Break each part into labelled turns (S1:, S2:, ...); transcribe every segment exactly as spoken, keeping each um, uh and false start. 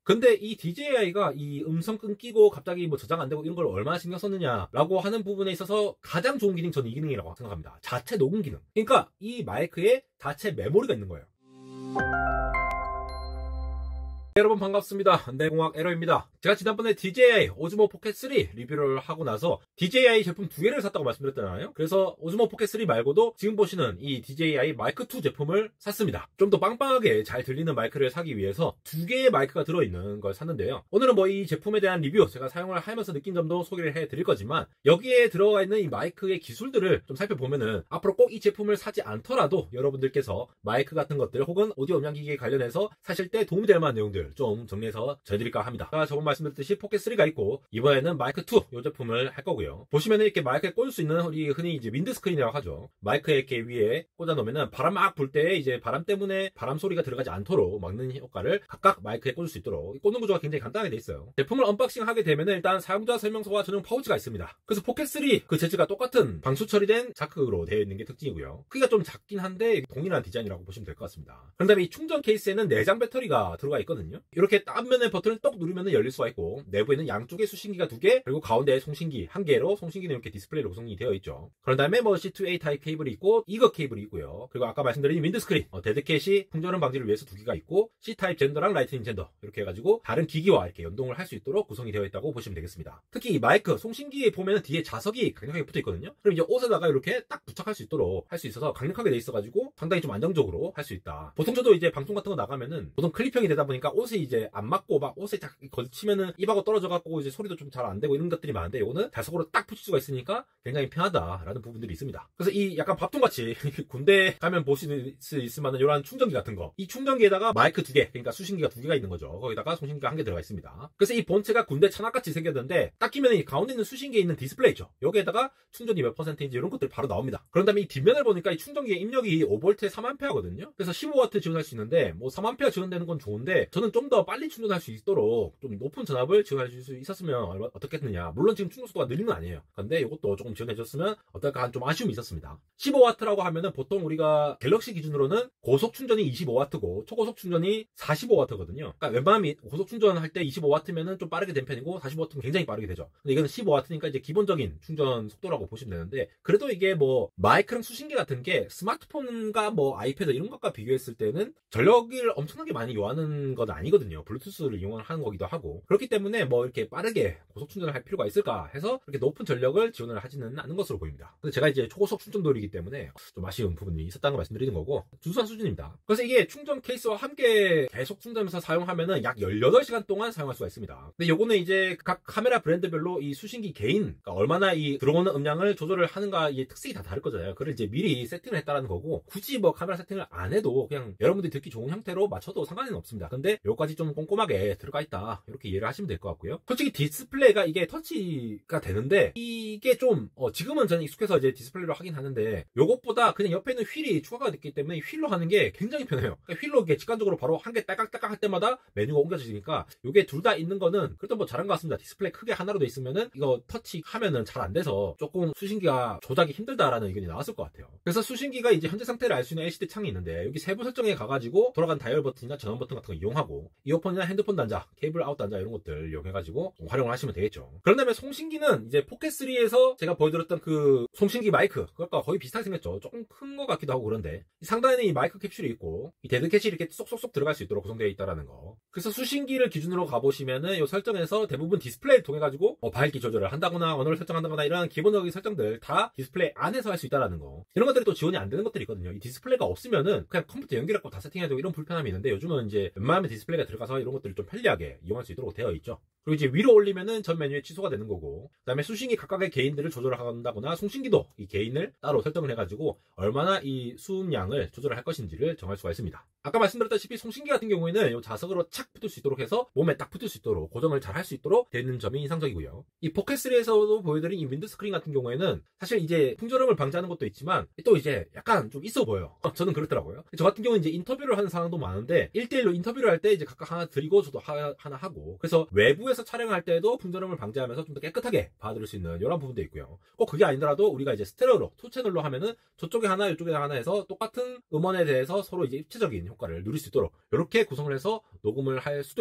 S1: 근데 이 디제이아이가 이 음성 끊기고 갑자기 뭐 저장 안 되고 이런 걸 얼마나 신경 썼느냐라고 하는 부분에 있어서 가장 좋은 기능, 저는 이 기능이라고 생각합니다. 자체 녹음 기능. 그러니까 이 마이크에 자체 메모리가 있는 거예요. 여러분 반갑습니다. 내공학 에러입니다. 제가 지난번에 디제이아이 오즈모 포켓 쓰리 리뷰를 하고 나서 디제이아이 제품 두 개를 샀다고 말씀드렸잖아요. 그래서 오즈모 포켓 쓰리 말고도 지금 보시는 이 디제이아이 마이크 투 제품을 샀습니다. 좀 더 빵빵하게 잘 들리는 마이크를 사기 위해서 두 개의 마이크가 들어있는 걸 샀는데요. 오늘은 뭐 이 제품에 대한 리뷰, 제가 사용을 하면서 느낀 점도 소개를 해드릴 거지만, 여기에 들어가 있는 이 마이크의 기술들을 좀 살펴보면은 앞으로 꼭 이 제품을 사지 않더라도 여러분들께서 마이크 같은 것들 혹은 오디오 음향기기에 관련해서 사실 때 도움이 될 만한 내용들 좀 정리해서 전해드릴까 합니다. 제가 저번 말씀드렸듯이 포켓 쓰리가 있고 이번에는 마이크 투 이 제품을 할 거고요. 보시면은 이렇게 마이크에 꽂을 수 있는, 우리 흔히 이제 윈드 스크린이라고 하죠. 마이크에 이렇게 위에 꽂아 놓으면은 바람 막 불 때 이제 바람 때문에 바람 소리가 들어가지 않도록 막는 효과를 각각 마이크에 꽂을 수 있도록, 꽂는 구조가 굉장히 간단하게 돼 있어요. 제품을 언박싱 하게 되면은 일단 사용자 설명서와 전용 파우치가 있습니다. 그래서 포켓 쓰리 그 재질과 똑같은 방수 처리된 자크로 되어 있는 게 특징이고요. 크기가 좀 작긴 한데 동일한 디자인이라고 보시면 될 것 같습니다. 그런 다음에 이 충전 케이스에는 내장 배터리가 들어가 있거든요. 이렇게 앞면에 버튼을 똑 누르면 열릴 수가 있고, 내부에는 양쪽에 수신기가 두 개, 그리고 가운데에 송신기 한 개로, 송신기는 이렇게 디스플레이로 구성이 되어 있죠. 그런 다음에 뭐 씨 투 에이 타입 케이블이 있고, 이거 케이블이 있고요. 그리고 아까 말씀드린 윈드 스크린, 어, 데드캣이 풍전음 방지를 위해서 두 개가 있고, C 타입 젠더랑 라이트닝 젠더 이렇게 해가지고 다른 기기와 이렇게 연동을 할 수 있도록 구성이 되어 있다고 보시면 되겠습니다. 특히 이 마이크 송신기에 보면은 뒤에 자석이 강력하게 붙어 있거든요. 그럼 이제 옷에다가 이렇게 딱 부착할 수 있도록 할 수 있어서 강력하게 돼 있어가지고 상당히 좀 안정적으로 할 수 있다. 보통 저도 이제 방송 같은 거 나가면은 보통 클립형이 되다 보니까 옷이 이제 안 맞고 막 옷에 딱 걸치면은 입하고 떨어져 갖고 이제 소리도 좀 잘 안 되고 이런 것들이 많은데, 요거는 자석으로 딱 붙일 수가 있으니까 굉장히 편하다라는 부분들이 있습니다. 그래서 이 약간 밥통같이 군대 가면 보실 수 있을 만한 이런 충전기 같은 거, 이 충전기에다가 마이크 두 개, 그러니까 수신기가 두 개가 있는 거죠. 거기다가 송신기가 한 개 들어가 있습니다. 그래서 이 본체가 군대 찬압같이 생겼는데, 딱 끼면 이 가운데 있는 수신기에 있는 디스플레이 있죠. 여기에다가 충전이 몇 퍼센트인지 이런 것들이 바로 나옵니다. 그런 다음에 이 뒷면을 보니까 이 충전기의 입력이 오 볼트에 삼 암페어거든요. 그래서 십오 와트 지원할 수 있는데, 뭐 삼 암페어 지원되는 건 좋은데 저는 좀 더 빨리 충전할 수 있도록 좀 높은 전압을 지원해 줄 수 있었으면 어떻겠느냐. 물론 지금 충전 속도가 느린 건 아니에요. 근데 이것도 조금 지원해 줬으면 어떨까 하는 좀 아쉬움이 있었습니다. 십오 와트라고 하면은 보통 우리가 갤럭시 기준으로는 고속 충전이 이십오 와트고 초고속 충전이 사십오 와트거든요. 그러니까 웬만하면 고속 충전할 때 이십오 와트면은 좀 빠르게 된 편이고 사십오 와트면 굉장히 빠르게 되죠. 근데 이거는 십오 와트니까 이제 기본적인 충전 속도라고 보시면 되는데, 그래도 이게 뭐 마이크랑 수신기 같은 게 스마트폰과 뭐 아이패드 이런 것과 비교했을 때는 전력을 엄청나게 많이 요하는 건 아니거든요. 블루투스를 이용하는 거기도 하고. 그렇기 때문에 뭐 이렇게 빠르게 고속 충전을 할 필요가 있을까 해서 그렇게 높은 전력을 지원을 하지는 않은 것으로 보입니다. 근데 제가 이제 초고속 충전도이기 때문에 좀 아쉬운 부분이 있었다는 걸 말씀드리는 거고, 준수한 수준입니다. 그래서 이게 충전 케이스와 함께 계속 충전해서 사용하면은 약 열여덟 시간 동안 사용할 수가 있습니다. 근데 요거는 이제 각 카메라 브랜드별로 이 수신기 개인, 그러니까 얼마나 이 들어오는 음량을 조절을 하는가, 이 특색이 다 다를 거잖아요. 그걸 이제 미리 세팅을 했다라는 거고, 굳이 뭐 카메라 세팅을 안 해도 그냥 여러분들이 듣기 좋은 형태로 맞춰도 상관은 없습니다. 근데 요까지 좀 꼼꼼하게 들어가 있다, 이렇게 이해를 하시면 될 것 같고요. 솔직히 디스플레이가 이게 터치가 되는데, 이게 좀 어, 지금은 저는 익숙해서 이제 디스플레이로 하긴 하는데, 요것보다 그냥 옆에 있는 휠이 추가가 됐기 때문에 휠로 하는 게 굉장히 편해요. 그러니까 휠로 이렇게 직관적으로 바로 한 개 딸깍딸깍 할 때마다 메뉴가 옮겨지니까, 요게 둘 다 있는 거는 그래도 뭐 잘한 것 같습니다. 디스플레이 크게 하나로 돼 있으면은 이거 터치 하면은 잘 안 돼서 조금 수신기가 조작이 힘들다라는 의견이 나왔을 것 같아요. 그래서 수신기가 이제 현재 상태를 알 수 있는 엘시디 창이 있는데, 여기 세부 설정에 가가지고 돌아간 다이얼 버튼이나 전원 버튼 같은 거 이용하고, 이어폰이나 핸드폰 단자, 케이블 아웃 단자 이런 것들 이용해가지고 활용을 하시면 되겠죠. 그런 다음에 송신기는 이제 포켓 쓰리에서 제가 보여드렸던 그 송신기 마이크, 그것과 거의 비슷하게 생겼죠. 조금 큰 것 같기도 하고. 그런데 이 상단에는 이 마이크 캡슐이 있고, 이 데드캣이 이렇게 쏙쏙쏙 들어갈 수 있도록 구성되어 있다라는 거. 그래서 수신기를 기준으로 가보시면은 이 설정에서 대부분 디스플레이를 통해 가지고 어, 밝기 조절을 한다거나 언어를 설정한다거나 이런 기본적인 설정들 다 디스플레이 안에서 할 수 있다라는 거. 이런 것들이 또 지원이 안 되는 것들이 있거든요. 이 디스플레이가 없으면은 그냥 컴퓨터 연결하고 다 세팅해야 되고 이런 불편함이 있는데, 요즘은 이제 웬만하면 디스플레이가 들어가서 이런 것들을 좀 편리하게 이용할 수 있도록 되어 있죠. 그리고 이제 위로 올리면은 전 메뉴에 취소가 되는 거고, 그 다음에 수신기 각각의 개인들을 조절한다거나, 송신기도 이 개인을 따로 설정을 해가지고 얼마나 이 수음량을 조절을 할 것인지를 정할 수가 있습니다. 아까 말씀드렸다시피 송신기 같은 경우에는 이 자석으로 착 붙을 수 있도록 해서 몸에 딱 붙을 수 있도록 고정을 잘 할 수 있도록 되는 점이 인상적이고요. 이 포켓 쓰리에서도 보여드린 이 윈드 스크린 같은 경우에는 사실 이제 풍절음을 방지하는 것도 있지만 또 이제 약간 좀 있어 보여요. 저는 그렇더라고요. 저 같은 경우는 이제 인터뷰를 하는 상황도 많은데, 일 대일로 인터뷰를 할 때 이제 각각 하나 드리고 저도 하, 하나 하고, 그래서 외부에서 촬영할 때도 풍절음을 방지하면서 좀 더 깨끗하게 봐드릴 수 있는 이런 부분도 있고요. 꼭 그게 아니더라도 우리가 이제 스테레오로 투 채널로 하면은 저쪽에 하나 이쪽에 하나 해서 똑같은 음원에 대해서 서로 이제 입체적인 효과를 누릴 수 있도록 이렇게 구성을 해서 녹음을 할 수도 있습니다.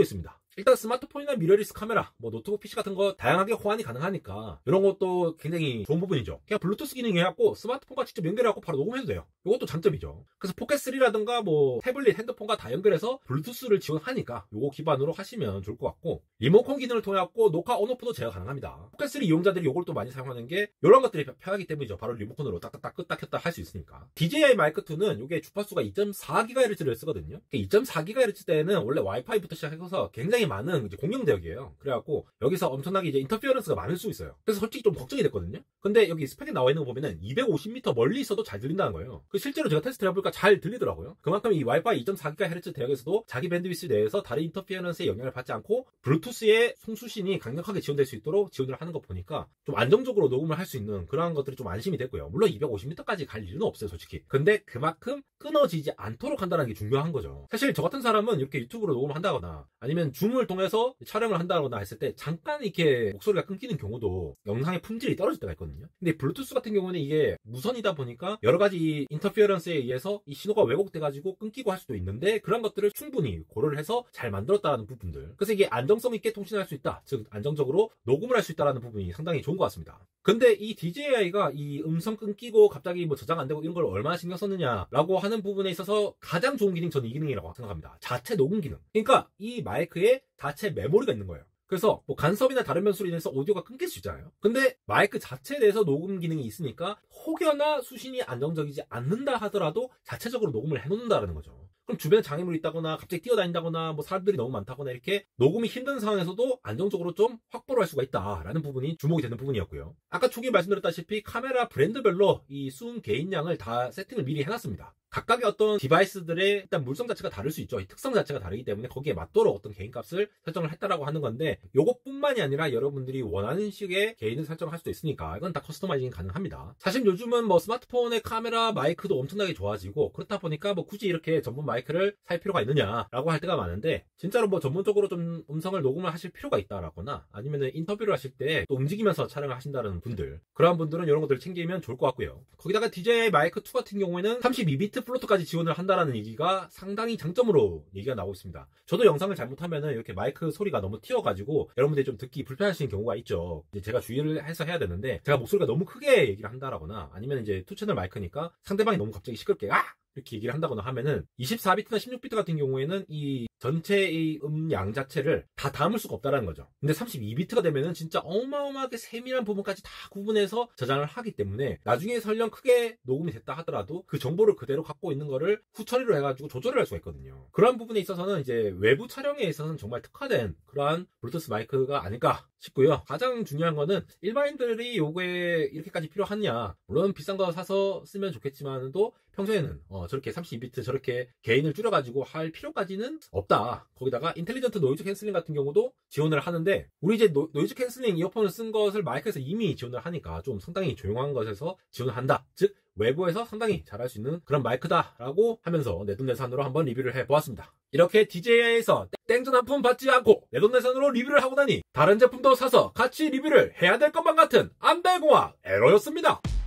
S1: 일단 스마트폰이나 미러리스 카메라, 뭐 노트북 피씨 같은 거 다양하게 호환이 가능하니까 이런 것도 굉장히 좋은 부분이죠. 그냥 블루투스 기능 해갖고 스마트폰과 직접 연결해갖고 바로 녹음해도 돼요. 이것도 장점이죠. 그래서 포켓쓰리라든가 뭐 태블릿, 핸드폰과 다 연결해서 블루투스를 지원하니까 요거 기반으로 하시면 좋을 것 같고, 리모컨 기능을 통해갖고 녹화 온오프도 제어가 가능합니다. 포켓쓰리 이용자들이 요걸 또 많이 사용하는 게 이런 것들이 편하기 때문이죠. 바로 리모컨으로 딱딱딱 끄다 켰다 할 수 있으니까. 디제이아이 마이크 투는 요게 주파수가 이 점 사 기가헤르츠를 쓰거든요. 이 점 사 기가헤르츠 때는 원래 와이파이부터 시작해서 굉장히 많은 이제 공용 대역이에요. 그래갖고 여기서 엄청나게 이제 인터피어런스가 많을 수 있어요. 그래서 솔직히 좀 걱정이 됐거든요. 근데 여기 스펙에 나와 있는 거 보면은 이백오십 미터 멀리 있어도 잘 들린다는 거예요. 그 실제로 제가 테스트를 해보니까 잘 들리더라고요. 그만큼 이 와이파이 이 점 사 기가헤르츠 대역에서도 자기 밴드위스 내에서 다른 인터피어런스에 영향을 받지 않고 블루투스의 송수신이 강력하게 지원될 수 있도록 지원을 하는 거 보니까 좀 안정적으로 녹음을 할 수 있는 그런 것들이 좀 안심이 됐고요. 물론 이백오십 미터까지 갈 일은 없어요, 솔직히. 근데 그만큼 끊어지지 않도록 한다는 게 중요한 거죠. 사실 저 같은 사람은 이렇게 유튜브로 녹음을 한다거나 아니면 줌을 통해서 촬영을 한다거나 했을 때 잠깐 이렇게 목소리가 끊기는 경우도 영상의 품질이 떨어질 때가 있거든요. 근데 블루투스 같은 경우는 이게 무선이다 보니까 여러 가지 인터피어런스에 의해서 이 신호가 왜곡돼가지고 끊기고 할 수도 있는데 그런 것들을 충분히 고려를 해서 잘 만들었다는 부분들. 그래서 이게 안정성 있게 통신할 수 있다. 즉 안정적으로 녹음을 할 수 있다는 부분이 상당히 좋은 것 같습니다. 근데 이 디제이아이가 이 음성 끊기고 갑자기 뭐 저장 안 되고 이런 걸 얼마나 신경 썼느냐라고 하는 부분에 있어서 가장 좋은 기능, 저는 이 기능이라고 생각합니다. 자체 녹음 기능. 그러니까 이 마이크에 자체 메모리가 있는 거예요. 그래서 뭐 간섭이나 다른 변수로 인해서 오디오가 끊길 수 있잖아요. 근데 마이크 자체에 대해서 녹음 기능이 있으니까 혹여나 수신이 안정적이지 않는다 하더라도 자체적으로 녹음을 해놓는다는 거죠. 그럼 주변에 장애물이 있다거나 갑자기 뛰어다닌다거나 뭐 사람들이 너무 많다거나 이렇게 녹음이 힘든 상황에서도 안정적으로 좀 확보를 할 수가 있다라는 부분이 주목이 되는 부분이었고요. 아까 초기에 말씀드렸다시피 카메라 브랜드별로 이 수음 개인량을 다 세팅을 미리 해놨습니다. 각각의 어떤 디바이스들의 일단 물성 자체가 다를 수 있죠. 이 특성 자체가 다르기 때문에 거기에 맞도록 어떤 개인값을 설정을 했다라고 하는 건데, 요것뿐만이 아니라 여러분들이 원하는 식의 개인을 설정을 할 수도 있으니까 이건 다 커스터마이징 가능합니다. 사실 요즘은 뭐 스마트폰의 카메라 마이크도 엄청나게 좋아지고 그렇다 보니까 뭐 굳이 이렇게 전문 마이크를 살 필요가 있느냐라고 할 때가 많은데, 진짜로 뭐 전문적으로 좀 음성을 녹음을 하실 필요가 있다라거나 아니면은 인터뷰를 하실 때 또 움직이면서 촬영을 하신다는 분들, 그러한 분들은 이런 것들을 챙기면 좋을 것 같고요. 거기다가 디제이아이 마이크 투 같은 경우에는 삼십이 비트 플로트까지 지원을 한다는 얘기가 상당히 장점으로 얘기가 나오고 있습니다. 저도 영상을 잘못하면은 이렇게 마이크 소리가 너무 튀어가지고 여러분들이 좀 듣기 불편하시는 경우가 있죠. 이제 제가 주의를 해서 해야 되는데, 제가 목소리가 너무 크게 얘기를 한다라거나 아니면 이제 투 채널 마이크니까 상대방이 너무 갑자기 시끄럽게 아! 이렇게 얘기를 한다거나 하면은 이십사 비트나 십육 비트 같은 경우에는 이 전체의 음량 자체를 다 담을 수가 없다는 거죠. 근데 삼십이 비트가 되면은 진짜 어마어마하게 세밀한 부분까지 다 구분해서 저장을 하기 때문에 나중에 설령 크게 녹음이 됐다 하더라도 그 정보를 그대로 갖고 있는 거를 후처리로 해가지고 조절을 할 수가 있거든요. 그런 부분에 있어서는 이제 외부 촬영에 있어서는 정말 특화된 그러한 블루투스 마이크가 아닐까 싶고요. 가장 중요한 거는 일반인들이 요게 이렇게까지 필요하냐, 물론 비싼 거 사서 쓰면 좋겠지만도 평소에는 어 저렇게 삼십이 비트 저렇게 개인을 줄여가지고 할 필요까지는 없다. 거기다가 인텔리전트 노이즈 캔슬링 같은 경우도 지원을 하는데, 우리 이제 노, 노이즈 캔슬링 이어폰을 쓴 것을 마이크에서 이미 지원을 하니까 좀 상당히 조용한 것에서 지원을 한다. 즉 외부에서 상당히 잘할 수 있는 그런 마이크다라고 하면서 내돈내산으로 한번 리뷰를 해보았습니다. 이렇게 디제이아이에서 땡전 한 푼 받지 않고 내돈내산으로 리뷰를 하고 나니 다른 제품도 사서 같이 리뷰를 해야 될 것만 같은 안배공학 에러였습니다.